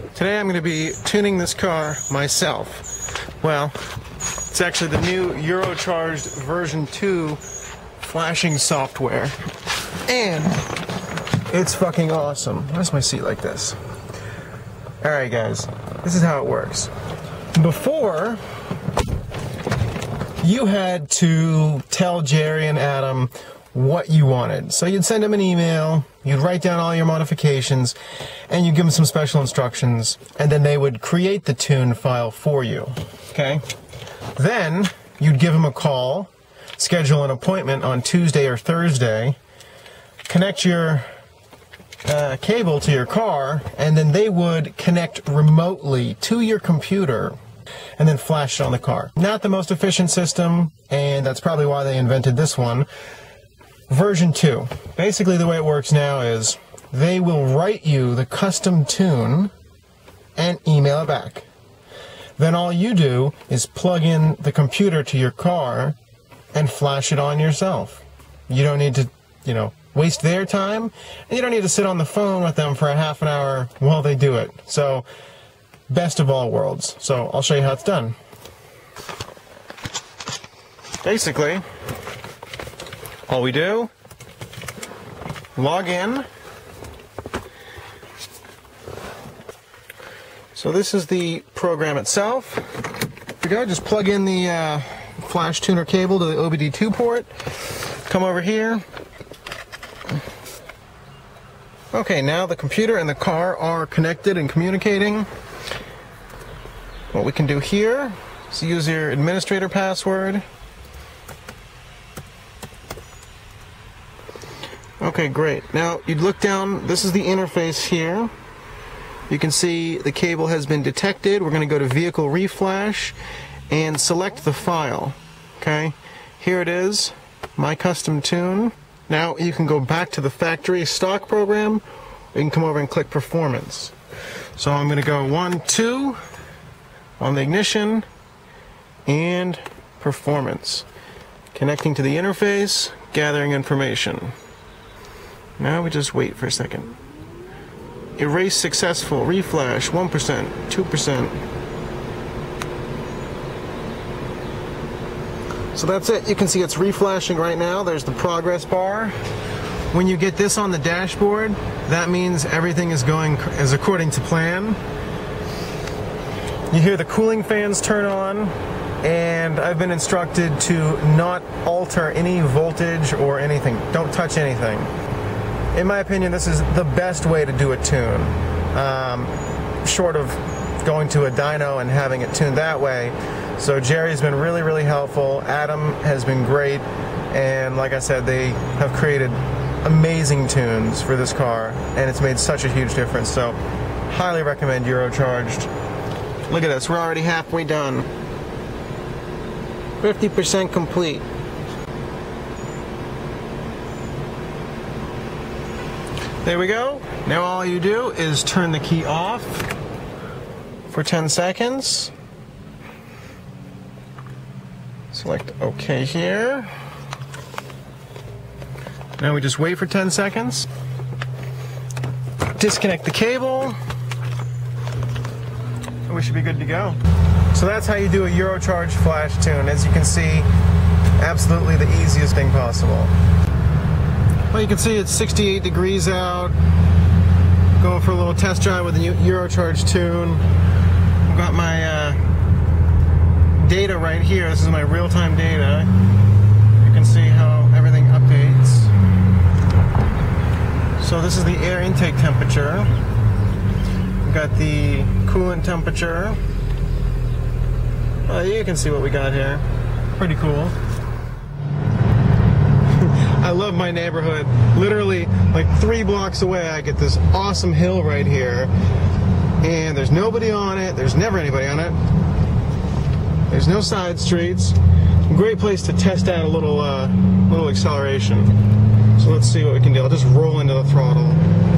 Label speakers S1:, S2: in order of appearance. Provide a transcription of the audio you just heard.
S1: Today I'm going to be tuning this car myself. Well, it's actually the new Eurocharged version 2 flashing software. And it's fucking awesome. Where's my seat like this? Alright guys, this is how it works. Before, you had to tell Jerry and Adam what you wanted. So you'd send them an email, you'd write down all your modifications, and you'd give them some special instructions, and then they would create the tune file for you. Okay? Then you'd give them a call, schedule an appointment on Tuesday or Thursday, connect your cable to your car, and then they would connect remotely to your computer and then flash it on the car. Not the most efficient system, and that's probably why they invented this one. Version 2. Basically the way it works now is they will write you the custom tune and email it back. Then all you do is plug in the computer to your car and flash it on yourself. You don't need to, waste their time, and you don't need to sit on the phone with them for a half an hour while they do it. So, best of all worlds. So, I'll show you how it's done. Basically, all we do, log in. So this is the program itself. Here we go, just plug in the flash tuner cable to the OBD2 port. Come over here. Okay, now the computer and the car are connected and communicating. What we can do here is use your administrator password. Okay, great. Now, you'd look down, this is the interface here. You can see the cable has been detected. We're going to go to Vehicle Reflash and select the file. Okay, here it is, My Custom Tune. Now you can go back to the factory stock program, or you can come over and click Performance. So I'm going to go 1, 2 on the ignition and Performance. Connecting to the interface, gathering information. Now we just wait for a second. Erase successful, reflash, 1%, 2%. So that's it. You can see it's reflashing right now. There's the progress bar. When you get this on the dashboard, that means everything is going as according to plan. You hear the cooling fans turn on, and I've been instructed to not alter any voltage or anything. Don't touch anything. In my opinion, this is the best way to do a tune, short of going to a dyno and having it tuned that way. So Jerry's been really, really helpful. Adam has been great, and like I said, they have created amazing tunes for this car, and it's made such a huge difference. So highly recommend Eurocharged. Look at this, we're already halfway done. 50% complete. There we go. Now all you do is turn the key off for 10 seconds. Select OK here. Now we just wait for 10 seconds. Disconnect the cable. And we should be good to go. So that's how you do a Eurocharged flash tune. As you can see, absolutely the easiest thing possible. Well, you can see it's 68 degrees out. Going for a little test drive with the Eurocharged tune. I've got my data right here. This is my real-time data. You can see how everything updates. So this is the air intake temperature. We've got the coolant temperature. You can see what we got here. Pretty cool. I love my neighborhood. Literally, like 3 blocks away, I get this awesome hill right here. And there's nobody on it. There's never anybody on it. There's no side streets. Great place to test out a little acceleration. So let's see what we can do. I'll just roll into the throttle.